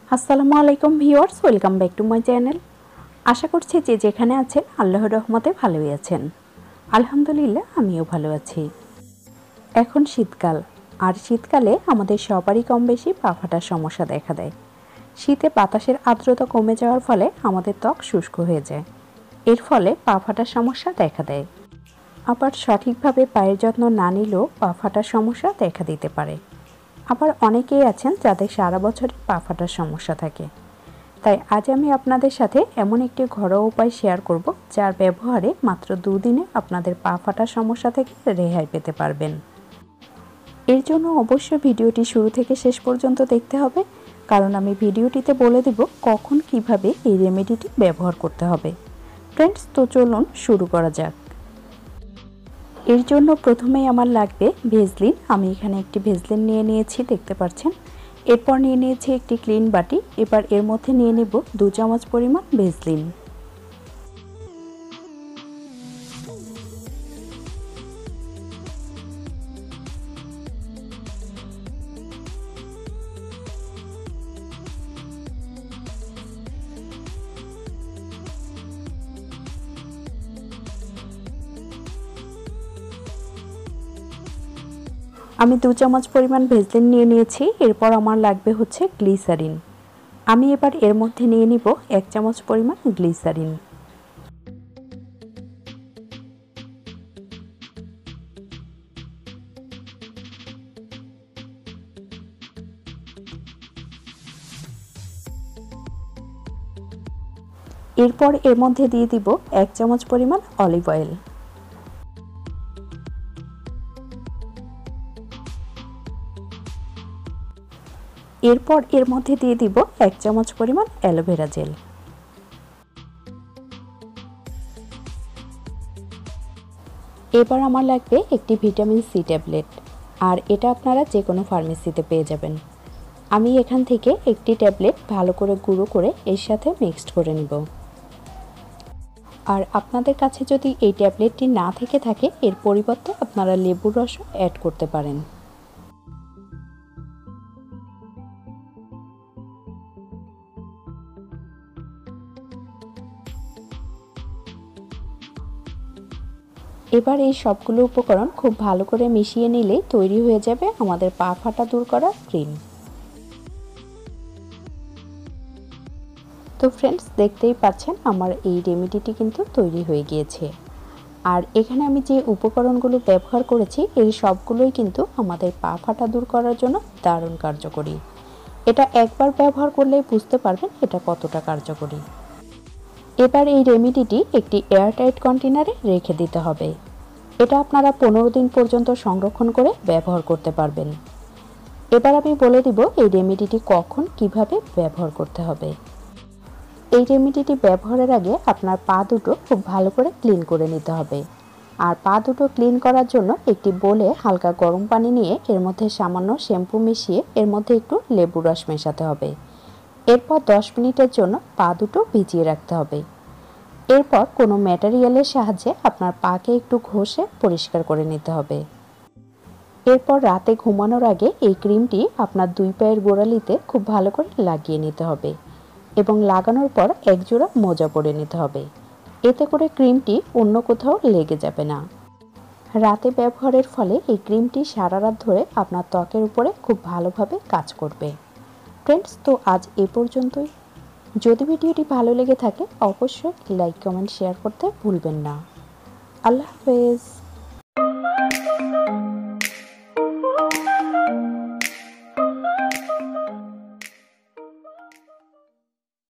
আসসালামু আলাইকুম viewers, welcome back to my channel. আশা করছি যে যেখানে আছেন আল্লাহর রহমতে ভালোই আছেন। আলহামদুলিল্লাহ আমিও ভালো আছি। এখন শীতকাল, আর শীতকালে আমাদের সবারই কম বেশি পা ফাটার সমস্যা দেখা দেয়। শীতে বাতাসের আর্দ্রতা কমে যাওয়ার ফলে আমাদের ত্বক শুষ্ক হয়ে যায়। এর ফলে পা ফাটার সমস্যা দেখা দেয়। আবার সঠিকভাবে পায়ের যত্ন না নিলেও পা ফাটার সমস্যা দেখা দিতে পারে। আবার অনেকেই আছেন যাদের সারা বছরই পা ফাটার সমস্যা থাকে। তাই আজ আমি আপনাদের সাথে এমন একটি ঘরোয়া উপায় শেয়ার করব, যার ব্যবহারে মাত্র 2 দিনে আপনাদের পা ফাটার সমস্যা থেকে রেহাই পেতে পারবেন। এর জন্য অবশ্যই ভিডিওটি শুরু থেকে শেষ পর্যন্ত দেখতে হবে, কারণ আমি ভিডিওটিতে বলে দেব কখন কিভাবে এই রেমেডিটি ব্যবহার করতে হবে। ফ্রেন্ডস, তো চলুন শুরু করা যাক। এর জন্য প্রথমেই আমার লাগবে ভেজলিন। আমি এখানে একটি ভেজলিন নিয়ে নিয়েছি, দেখতে পাচ্ছেন। এরপর নিয়ে নিয়েছি একটি ক্লিন বাটি। এবার এর মধ্যে নিয়ে নেব 2 চামচ পরিমাণ ভেজলিন। আমি 2 চামচ পরিমাণ ভেজলিন নিয়ে নিয়েছি। এরপর আমার লাগবে হচ্ছে গ্লিসারিন। আমি এবার এর মধ্যে নিয়ে নিব 1 চামচ পরিমাণ গ্লিসারিন। এরপর এর মধ্যে দিয়ে দিব 1 চামচ পরিমাণ অলিভ অয়েল। এরপর এর মধ্যে দিয়ে দিব 1 চামচ পরিমাণ অ্যালোভেরা জেল। এবার আমার লাগবে একটি ভিটামিন সি ট্যাবলেট, আর এটা আপনারা যে কোনো ফার্মেসিতে পেয়ে যাবেন। আমি এখান থেকে একটি ট্যাবলেট ভালো করে গুঁড়ো করে এর সাথে মিক্সড করে নিব। আর আপনাদের কাছে যদি এই ট্যাবলেটটি না থেকে থাকে, এর পরিবর্তে আপনারা লেবুর রসও অ্যাড করতে পারেন। এবার এই সবগুলো উপকরণ খুব ভালো করে মিশিয়ে নিলে তৈরি হয়ে যাবে আমাদের পা ফাটা দূর করার ক্রিম। তো ফ্রেন্ডস, দেখতেই পাচ্ছেন আমার এই রেমেডিটি কিন্তু তৈরি হয়ে গিয়েছে। আর এখানে আমি যে উপকরণগুলো ব্যবহার করেছি, এই সবগুলোই কিন্তু আমাদের পা ফাটা দূর করার জন্য দারুণ কার্যকরী। এটা একবার ব্যবহার করলেই বুঝতে পারবেন এটা কতটা কার্যকরী। এবার এই রেমেডিটি একটি এয়ারটাইট কন্টেনারে রেখে দিতে হবে। এটা আপনারা 15 দিন পর্যন্ত সংরক্ষণ করে ব্যবহার করতে পারবেন। এবার আমি বলে দিব এই রেমেডিটি কখন কিভাবে ব্যবহার করতে হবে। এই রেমেডিটি ব্যবহারের আগে আপনার পা দুটো খুব ভালো করে ক্লিন করে নিতে হবে। আর পা দুটো ক্লিন করার জন্য একটি বোলে হালকা গরম পানি নিয়ে এর মধ্যে সামান্য শ্যাম্পু মিশিয়ে এর মধ্যে একটু লেবু রস মেশাতে হবে। এরপর 10 মিনিটের জন্য পা দুটো ভিজিয়ে রাখতে হবে। এরপর কোনো ম্যাটেরিয়ালের সাহায্যে আপনার পাকে একটু ঘষে পরিষ্কার করে নিতে হবে। এরপর রাতে ঘুমানোর আগে এই ক্রিমটি আপনার 2 পায়ের গোড়ালিতে খুব ভালো করে লাগিয়ে নিতে হবে এবং লাগানোর পর একজোড়া মোজা পরে নিতে হবে। এতে করে ক্রিমটি অন্য কোথাও লেগে যাবে না। রাতে ব্যবহারের ফলে এই ক্রিমটি সারা রাত ধরে আপনার ত্বকের উপরে খুব ভালোভাবে কাজ করবে। ফ্রেন্ডস, তো আজ এ পর্যন্তই। যদি ভিডিওটি ভালো লেগে থাকে অবশ্যই লাইক, কমেন্ট, শেয়ার করতে ভুলবেন না। আল্লাহ হাফেজ।